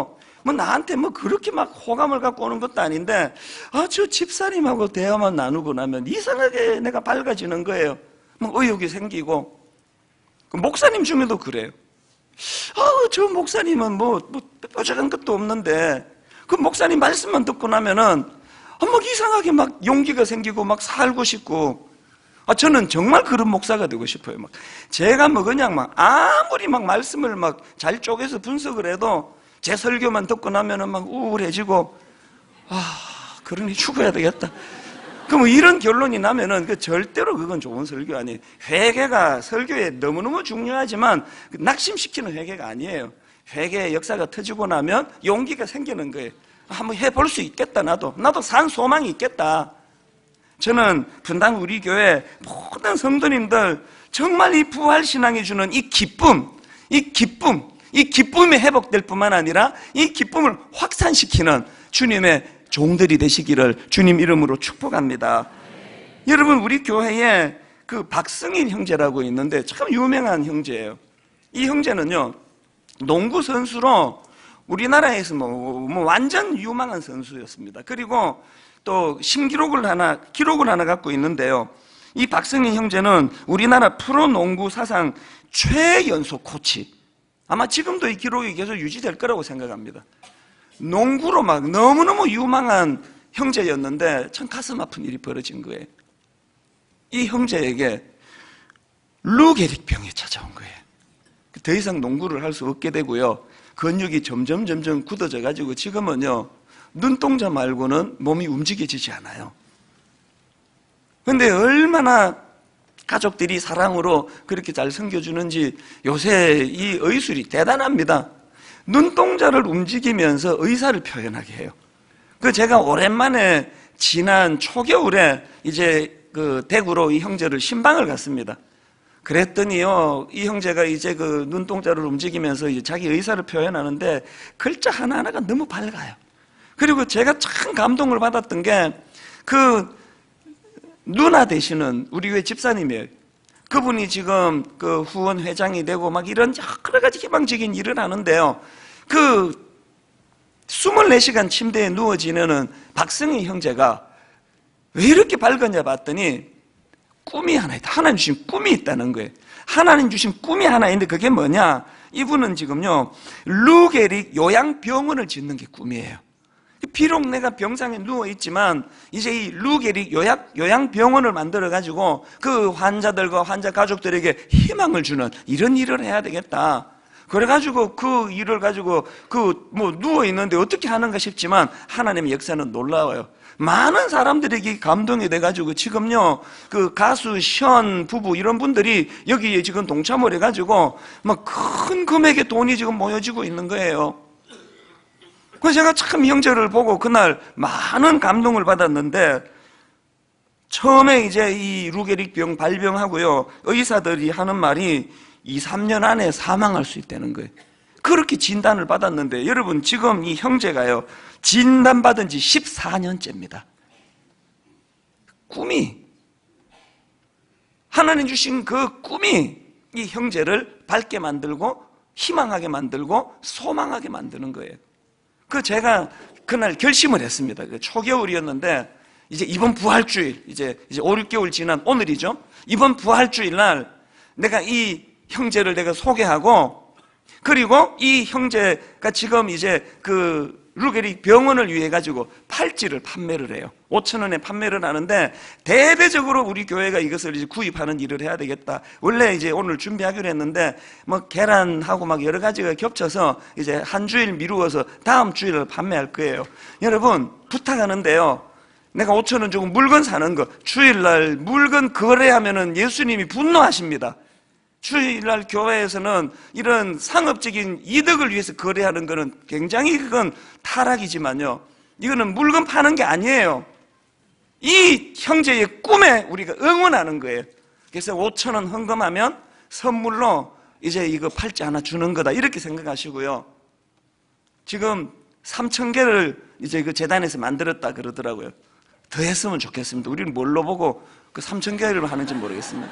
뭐 나한테 뭐 그렇게 막 호감을 갖고 오는 것도 아닌데, 아, 저 집사님하고 대화만 나누고 나면 이상하게 내가 밝아지는 거예요. 뭐 의욕이 생기고. 목사님 중에도 그래요. 아, 저 목사님은 뭐, 뭐 뾰족한 것도 없는데 그 목사님 말씀만 듣고 나면은 아, 막 이상하게 막 용기가 생기고 막 살고 싶고. 아, 저는 정말 그런 목사가 되고 싶어요. 막 제가 뭐 그냥 막 아무리 막 말씀을 막 잘 쪼개서 분석을 해도 제 설교만 듣고 나면은 막 우울해지고, 아, 그러니 죽어야 되겠다. 그럼 이런 결론이 나면은 그 절대로 그건 좋은 설교 아니에요. 회개가 설교에 너무너무 중요하지만 낙심시키는 회개가 아니에요. 회개의 역사가 터지고 나면 용기가 생기는 거예요. 한번 해볼 수 있겠다. 나도 나도 산 소망이 있겠다. 저는 분당 우리 교회 모든 성도님들 정말 이 부활신앙이 주는 이 기쁨, 이 기쁨, 이 기쁨이 회복될 뿐만 아니라 이 기쁨을 확산시키는 주님의 종들이 되시기를 주님 이름으로 축복합니다. 여러분, 우리 교회에 그 박승일 형제라고 있는데 참 유명한 형제예요. 이 형제는요, 농구 선수로 우리나라에서 뭐, 뭐 완전 유망한 선수였습니다. 그리고 또 신기록을 하나, 기록을 하나 갖고 있는데요. 이 박승일 형제는 우리나라 프로농구 사상 최연소 코치. 아마 지금도 이 기록이 계속 유지될 거라고 생각합니다. 농구로 막 너무너무 유망한 형제였는데 참 가슴 아픈 일이 벌어진 거예요. 이 형제에게 루게릭병이 찾아온 거예요. 더 이상 농구를 할 수 없게 되고요, 근육이 점점 점점 굳어져 가지고 지금은요 눈동자 말고는 몸이 움직여지지 않아요. 그런데 얼마나 가족들이 사랑으로 그렇게 잘 섬겨주는지 요새 이 의술이 대단합니다. 눈동자를 움직이면서 의사를 표현하게 해요. 그 제가 오랜만에 지난 초겨울에 이제 그 대구로 이 형제를 신방을 갔습니다. 그랬더니요, 이 형제가 이제 그 눈동자를 움직이면서 이제 자기 의사를 표현하는데 글자 하나하나가 너무 밝아요. 그리고 제가 참 감동을 받았던 게 그 누나 되시는 우리 교회 집사님이에요. 그분이 지금 그 후원 회장이 되고 막 이런 여러 가지 희망적인 일을 하는데요. 그 이십사 시간 침대에 누워 지내는 박승희 형제가 왜 이렇게 밝았냐 봤더니 꿈이 하나 있다. 하나님 주신 꿈이 있다는 거예요. 하나님 주신 꿈이 하나 있는데 그게 뭐냐? 이분은 지금요, 루게릭 요양병원을 짓는 게 꿈이에요. 비록 내가 병상에 누워있지만 이제 이 루게릭 요양, 요양병원을 만들어가지고 그 환자들과 환자 가족들에게 희망을 주는 이런 일을 해야 되겠다. 그래가지고 그 일을 가지고 그 뭐 누워있는데 어떻게 하는가 싶지만 하나님의 역사는 놀라워요. 많은 사람들에게 감동이 돼가지고 지금요 그 가수 션 부부 이런 분들이 여기에 지금 동참을 해가지고 막 큰 금액의 돈이 지금 모여지고 있는 거예요. 그래서 제가 참 이 형제를 보고 그날 많은 감동을 받았는데, 처음에 이제 이 루게릭병 발병하고요, 의사들이 하는 말이 이, 삼 년 안에 사망할 수 있다는 거예요. 그렇게 진단을 받았는데 여러분, 지금 이 형제가요 진단받은 지 십사 년째입니다. 꿈이, 하나님 주신 그 꿈이 이 형제를 밝게 만들고 희망하게 만들고 소망하게 만드는 거예요. 그 제가 그날 결심을 했습니다. 초겨울이었는데 이제 이번 부활주일, 이제 이제 오, 육 개월 지난 오늘이죠. 이번 부활주일 날 내가 이 형제를 내가 소개하고, 그리고 이 형제가 지금 이제 그 루게릭 병원을 위해 가지고 팔찌를 판매를 해요. 오천 원에 판매를 하는데 대대적으로 우리 교회가 이것을 이제 구입하는 일을 해야 되겠다. 원래 이제 오늘 준비하기로 했는데 뭐 계란하고 막 여러 가지가 겹쳐서 이제 한 주일 미루어서 다음 주일을 판매할 거예요. 여러분, 부탁하는데요, 내가 오천 원 주고 물건 사는 거, 주일날 물건 거래하면은 예수님이 분노하십니다. 주일날 교회에서는 이런 상업적인 이득을 위해서 거래하는 것은 굉장히 그건 타락이지만요, 이거는 물건 파는 게 아니에요. 이 형제의 꿈에 우리가 응원하는 거예요. 그래서 오천 원 헌금하면 선물로 이제 이거 팔찌 하나 주는 거다, 이렇게 생각하시고요. 지금 삼천 개를 이제 그 재단에서 만들었다 그러더라고요. 더 했으면 좋겠습니다. 우리는 뭘로 보고 그 삼천 개를 하는지 모르겠습니다.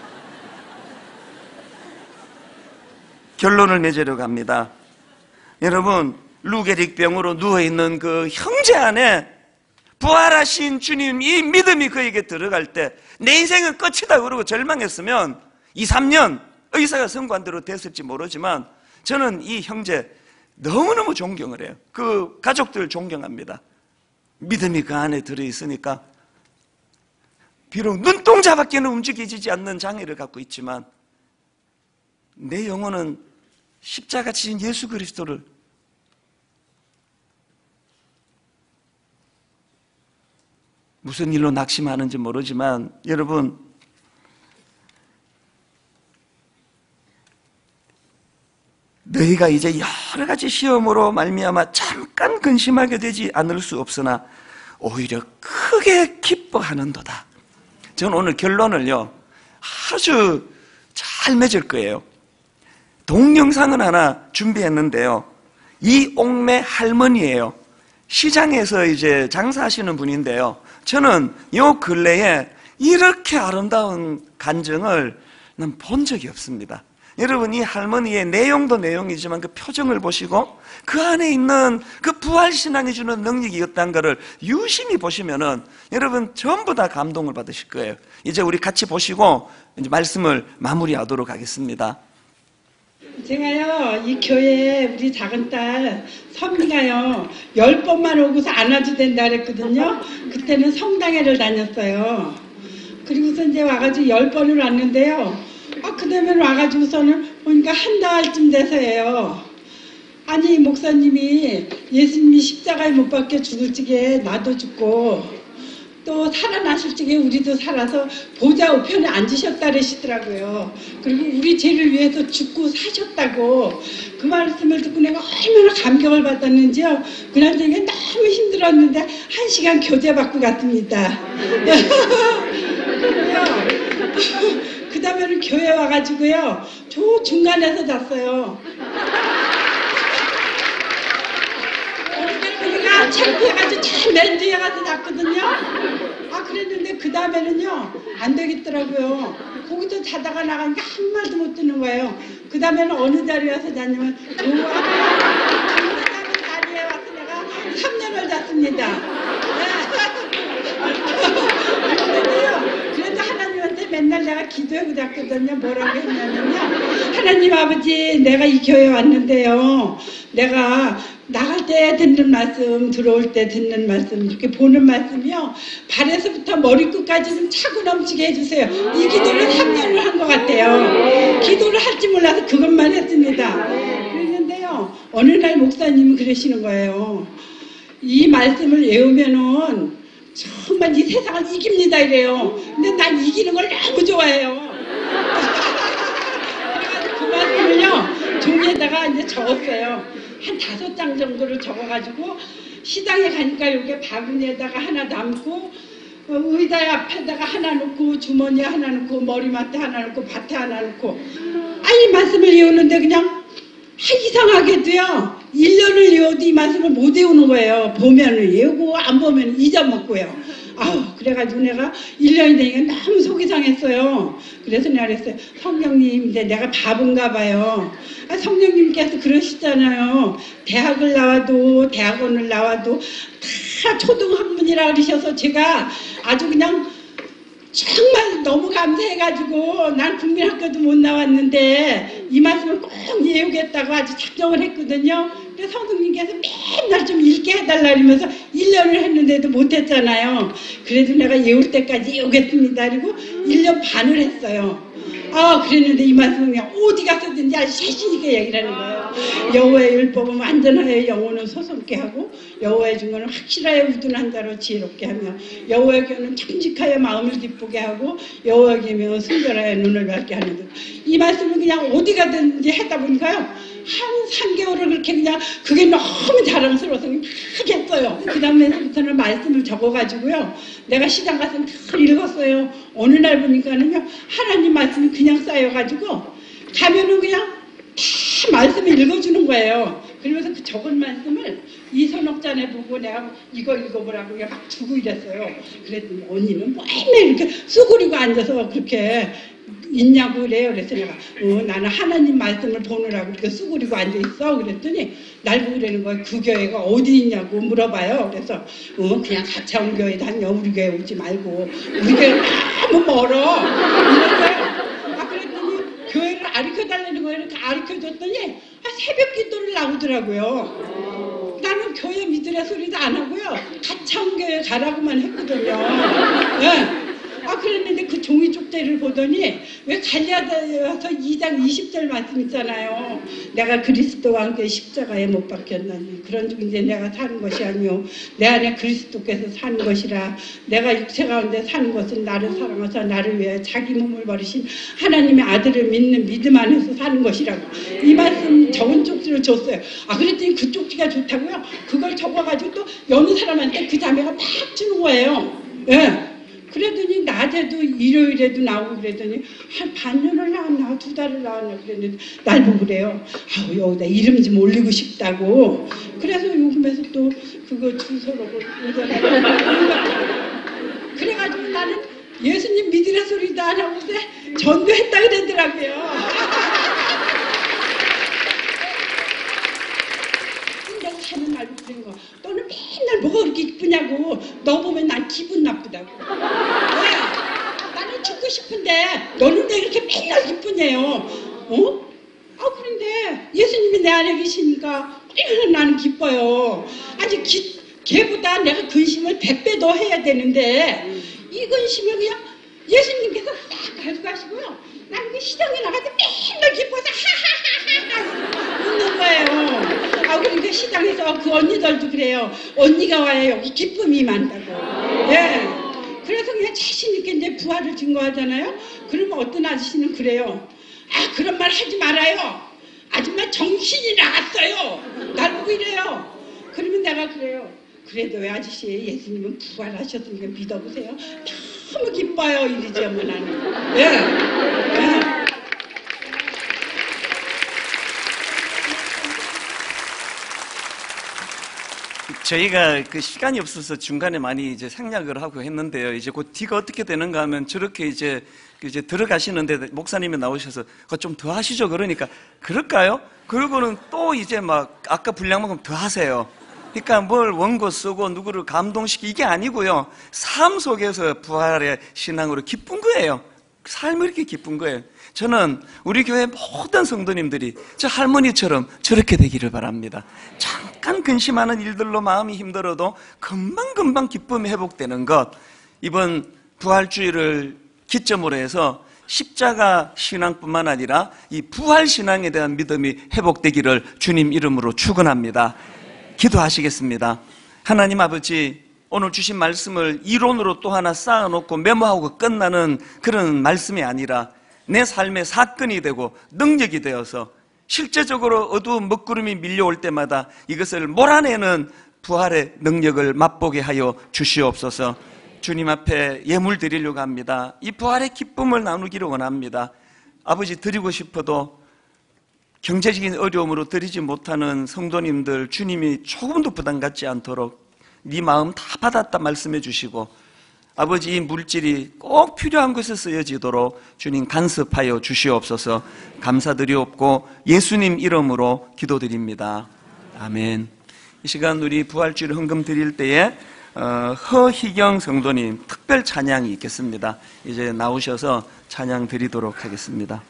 결론을 맺으려고 합니다. 여러분, 루게릭병으로 누워있는 그 형제 안에 부활하신 주님 이 믿음이 그에게 들어갈 때 내 인생은 끝이다 그러고 절망했으면 이, 삼 년 의사가 선고한 대로 됐을지 모르지만 저는 이 형제 너무너무 존경을 해요. 그 가족들 존경합니다. 믿음이 그 안에 들어있으니까 비록 눈동자밖에는 움직이지 않는 장애를 갖고 있지만 내 영혼은 십자가 지신 예수 그리스도를 무슨 일로 낙심하는지 모르지만 여러분 너희가 이제 여러 가지 시험으로 말미암아 잠깐 근심하게 되지 않을 수 없으나 오히려 크게 기뻐하는도다. 저는 오늘 결론을요 아주 잘 맺을 거예요. 동영상을 하나 준비했는데요. 이 옥매 할머니예요. 시장에서 이제 장사하시는 분인데요. 저는 요 근래에 이렇게 아름다운 간증을 난 본 적이 없습니다. 여러분 이 할머니의 내용도 내용이지만 그 표정을 보시고 그 안에 있는 그 부활신앙이 주는 능력이 어떤 거를 유심히 보시면은 여러분 전부 다 감동을 받으실 거예요. 이제 우리 같이 보시고 이제 말씀을 마무리하도록 하겠습니다. 제가요 이 교회에 우리 작은 딸 선미가요 열 번만 오고서 안아도 된다 그랬거든요. 그때는 성당회를 다녔어요. 그리고서 이제 와가지고 열 번을 왔는데요. 아 그다음에 와가지고서는 보니까 한 달쯤 돼서예요. 아니 목사님이 예수님이 십자가에 못 박혀 죽을 적에 나도 죽고 또 살아나실 적에 우리도 살아서 보좌 우편에 앉으셨다 그러시더라고요. 그리고 우리 죄를 위해서 죽고 사셨다고 그 말씀을 듣고 내가 얼마나 감격을 받았는지요. 그날 저녁에 너무 힘들었는데 한 시간 교제 받고 갔습니다. 그 다음에는 교회 와가지고요 저 중간에서 잤어요. 그러니까 창피해가지고 잘 맨 뒤에 가서 잤거든요. 아 그랬는데 그 다음에는요 안 되겠더라고요. 거기서 자다가 나가니까 한 말도 못 듣는 거예요. 그 다음에는 어느 자리에 와서 잤냐면 좋아 자리에 와서 내가 삼 년을 잤습니다. 그래도 하나님한테 맨날 내가 기도하고 잤거든요. 뭐라고 했냐면요 하나님 아버지 내가 이 교회 왔는데요 내가 나갈 때 듣는 말씀 들어올 때 듣는 말씀 이렇게 보는 말씀이요 발에서부터 머리끝까지 좀 차고 넘치게 해주세요. 이 기도를 삼 년을 한 것 같아요. 기도를 할지 몰라서 그것만 했습니다. 그랬는데요 어느 날 목사님이 그러시는 거예요. 이 말씀을 외우면은 정말 이 세상을 이깁니다 이래요. 근데 난 이기는 걸 너무 좋아해요. 그래가지고 그 말씀을요 종이에다가 이제 적었어요. 한 다섯 장 정도를 적어가지고 시장에 가니까 여기 바구니에다가 하나 담고 의자 앞에다가 하나 놓고 주머니에 하나 놓고 머리맡에 하나 놓고 밭에 하나 놓고 아 이 말씀을 외우는데 그냥 아, 이상하게도요 일 년을 외워도 이 말씀을 못 외우는 거예요. 보면은 외우고 안 보면 잊어먹고요. 아우 그래가지고 내가 일 년이 되니까 너무 속이 상했어요. 그래서 내가 그랬어요. 성령님 이제 내가 바본가 봐요. 아, 성령님께서 그러시잖아요. 대학을 나와도 대학원을 나와도 다 초등학문이라 그러셔서 제가 아주 그냥 정말 너무 감사해가지고 난 국민학교도 못 나왔는데 이 말씀을 꼭 외우겠다고 아주 작정을 했거든요. 그래서 성령님께서 맨날 좀 읽게 해달라 그러면서 일 년을 했는데도 못했잖아요. 그래도 내가 외울 때까지 외우겠습니다. 그리고 일 년 반을 했어요. 아 그랬는데 이 말씀은 그냥 어디 가서든지 아주 자신있게 얘기를 하는 거예요. 여호와의 율법은 완전하여 영혼을 소송케 하고 여호와의 증거는 확실하여 우둔한 자로 지혜롭게 하며 여호와의 교는 정직하여 마음을 기쁘게 하고 여호와의 계명은 순결하여 눈을 밝게 하는 이 말씀을 그냥 어디 가든지 했다 보니까요 한 삼 개월을 그렇게 그냥 그게 너무 자랑스러워서 막 했어요. 그 다음에부터는 말씀을 적어가지고요 내가 시장 가서 다 읽었어요. 어느 날 보니까는요 하나님 말씀이 그냥 쌓여가지고 가면은 그냥 다 말씀을 읽어주는 거예요. 그러면서 그 적은 말씀을 이선옥자네 보고 내가 이거 읽어보라고 막 주고 이랬어요. 그랬더니 언니는 맨날 이렇게 쑥그리고 앉아서 그렇게 있냐고 그래요. 그래서 내가 어, 나는 하나님 말씀을 보느라고 이렇게 쑥그리고 앉아있어. 그랬더니 날 보고 그러는 거예요. 그 교회가 어디 있냐고 물어봐요. 그래서 어, 그냥 가차원 교회 다녀. 우리 교회 오지 말고. 우리 교회 너무 멀어. 이랬어요. 아, 그랬더니 교회를 가르쳐달라는 거예요. 이렇게 가르쳐줬더니 아, 새벽 기도를 나오더라고요. 나는 교회 믿으라 소리도 안 하고요. 가차원 교회 가라고만 했거든요. 네. 아, 그랬는데 그 종이 쪽지를 보더니 왜 갈라디아서 이 장 이십 절 말씀 있잖아요. 내가 그리스도와 함께 십자가에 못 박혔나니 그런즉 이제 내가 사는 것이 아니요 내 안에 그리스도께서 사는 것이라. 내가 육체 가운데 사는 것은 나를 사랑하사 나를 위해 자기 몸을 버리신 하나님의 아들을 믿는 믿음 안에서 사는 것이라고 이 말씀 적은 쪽지를 줬어요. 아, 그랬더니 그 쪽지가 좋다고요. 그걸 적어가지고 또 여느 사람한테 그 자매가 막 주는 거예요. 예. 그러더니 낮에도 일요일에도 나오고 그랬더니 한 반년을 나왔나 두 달을 나왔나 그랬는데 날 보고 그래요. 아우 여기다 이름 좀 올리고 싶다고. 그래서 요즘에서 또 그거 주소로 그래가지고 나는 예수님 믿으라 소리도 안 하고 전도했다 그러더라고요. 근데 사는 날도 그런 거. 너는 맨날 뭐가 그렇게 이쁘냐고. 너 보면 난 기분 나쁘다고. 왜? 나는 죽고 싶은데 너는 왜 이렇게 맨날 기쁘냐요. 어? 아, 그런데 예수님이 내 안에 계시니까 얼마나 나는 기뻐요. 아직 기, 걔보다 내가 근심을 백 배 더 해야 되는데 이 근심을 그냥 예수님께서 싹 가져가시고요. 나는 그 시장에 나가서 맨날 기뻐서 하하하하 웃는 거예요. 아, 그러니까 시장에서 그 언니들도 그래요. 언니가 와야 여기 기쁨이 많다고. 예. 그래서 그냥 자신 있게 이제 부활을 증거하잖아요. 그러면 어떤 아저씨는 그래요. 아, 그런 말 하지 말아요. 아줌마 정신이 나갔어요. 날 보고 이래요. 그러면 내가 그래요. 그래도 왜 아저씨 예수님은 부활하셨으니까 믿어보세요. 너무 기뻐요. 이러지 뭐 나는. 예. 예. 저희가 그 시간이 없어서 중간에 많이 이제 생략을 하고 했는데요. 이제 그 뒤가 어떻게 되는가 하면 저렇게 이제 이제 들어가시는데 목사님이 나오셔서 그거 좀 더 하시죠. 그러니까 그럴까요? 그러고는 또 이제 막 아까 분량만큼 더 하세요. 그러니까 뭘 원고 쓰고 누구를 감동시키 이게 아니고요. 삶 속에서 부활의 신앙으로 기쁜 거예요. 삶이 이렇게 기쁜 거예요. 저는 우리 교회 모든 성도님들이 저 할머니처럼 저렇게 되기를 바랍니다. 잠깐 근심하는 일들로 마음이 힘들어도 금방금방 기쁨이 회복되는 것. 이번 부활주의를 기점으로 해서 십자가 신앙뿐만 아니라 이 부활 신앙에 대한 믿음이 회복되기를 주님 이름으로 축원합니다. 기도하시겠습니다. 하나님 아버지, 오늘 주신 말씀을 이론으로 또 하나 쌓아놓고 메모하고 끝나는 그런 말씀이 아니라 내 삶의 사건이 되고 능력이 되어서 실제적으로 어두운 먹구름이 밀려올 때마다 이것을 몰아내는 부활의 능력을 맛보게 하여 주시옵소서. 주님 앞에 예물 드리려고 합니다. 이 부활의 기쁨을 나누기를 원합니다. 아버지, 드리고 싶어도 경제적인 어려움으로 드리지 못하는 성도님들, 주님이 조금도 부담 갖지 않도록 네 마음 다 받았다 말씀해 주시고, 아버지 이 물질이 꼭 필요한 곳에 쓰여지도록 주님 간섭하여 주시옵소서. 감사드리옵고 예수님 이름으로 기도드립니다. 아멘. 이 시간 우리 부활주일 헌금 드릴 때에 어, 허희경 성도님 특별 찬양이 있겠습니다. 이제 나오셔서 찬양 드리도록 하겠습니다.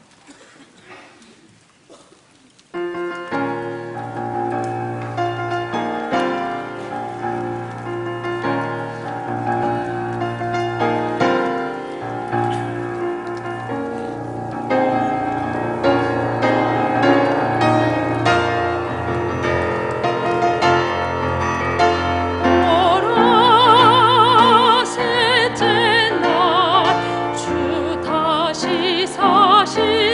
주 다시 사시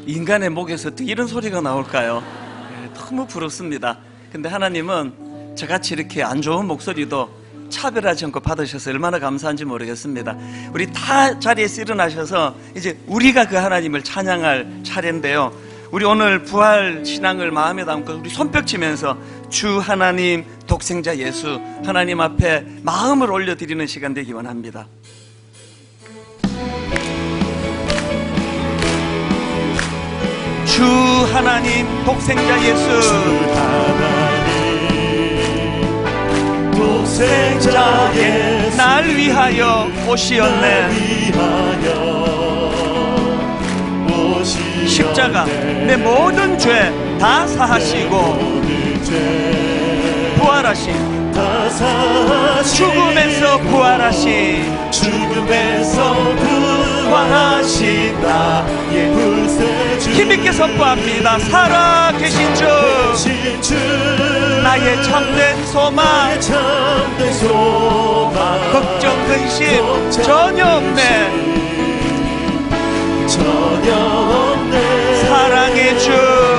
인간의 목에서 어떻게 이런 소리가 나올까요? 예, 너무 부럽습니다. 근데 하나님은 저같이 이렇게 안 좋은 목소리도 차별하지 않고 받으셔서 얼마나 감사한지 모르겠습니다. 우리 다 자리에서 일어나셔서 이제 우리가 그 하나님을 찬양할 차례인데요. 우리 오늘 부활 신앙을 마음에 담고 우리 손뼉 치면서 주 하나님 독생자 예수 하나님 앞에 마음을 올려드리는 시간 되기 원합니다. 주 하나님 독생자 예수 독생자 예수 날 위하여 오시었네. 십자가 내 모든 죄 다 사하시고 부활하신 죽음에서 부활하신 죽음에서 부활하신 나의 불세주 힘있게 선포합니다. 살아계신 주 나의 참된 소망 걱정 근심 전혀 없네. 전혀 없네. 사랑의 주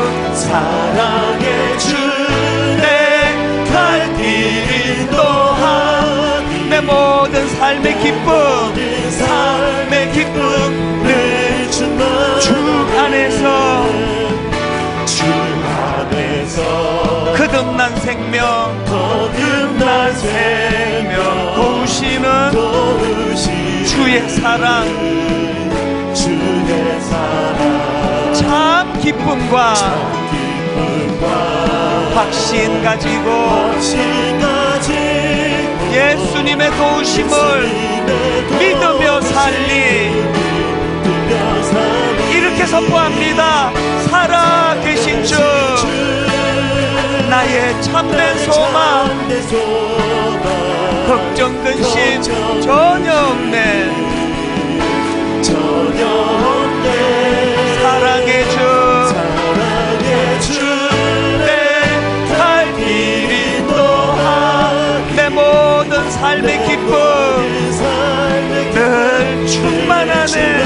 사랑의 주 내 갈 길 인도하니 내 모든 삶의 기쁨 삶의 기쁨 늘 주 안에서 주 안에서 거듭난 생명 거듭난 생명 도우시는 주의 사랑 주의 사랑 참 기쁨과, 참 기쁨과 확신 가지고, 확신 가지고 예수님의 도우심을 예수님의 믿으며 살리 믿으며 살리 이렇게 선포합니다. 살아계신 주 나의 참된 소망 걱정 근심 전혀 없네. 전혀 없네. 사랑의 주, 사랑의 주, 내 갈 길 인도하니 내 모든 삶의 기쁨 늘 충만하네.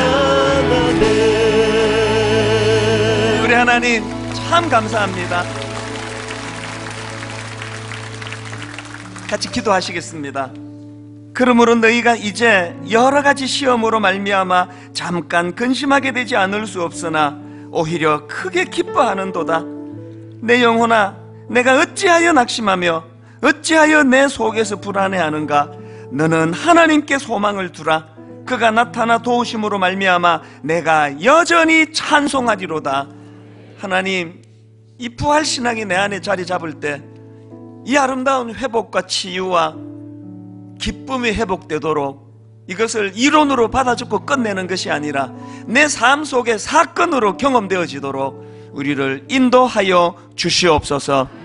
우리 하나님 참 감사합니다. 같이 기도하시겠습니다. 그러므로 너희가 이제 여러 가지 시험으로 말미암아 잠깐 근심하게 되지 않을 수 없으나 오히려 크게 기뻐하는도다. 내 영혼아, 내가 어찌하여 낙심하며 어찌하여 내 속에서 불안해하는가? 너는 하나님께 소망을 두라. 그가 나타나 도우심으로 말미암아 내가 여전히 찬송하리로다. 하나님, 이 부활 신앙이 내 안에 자리 잡을 때 이 아름다운 회복과 치유와 기쁨이 회복되도록 이것을 이론으로 받아 적고 끝내는 것이 아니라 내 삶 속의 사건으로 경험되어지도록 우리를 인도하여 주시옵소서.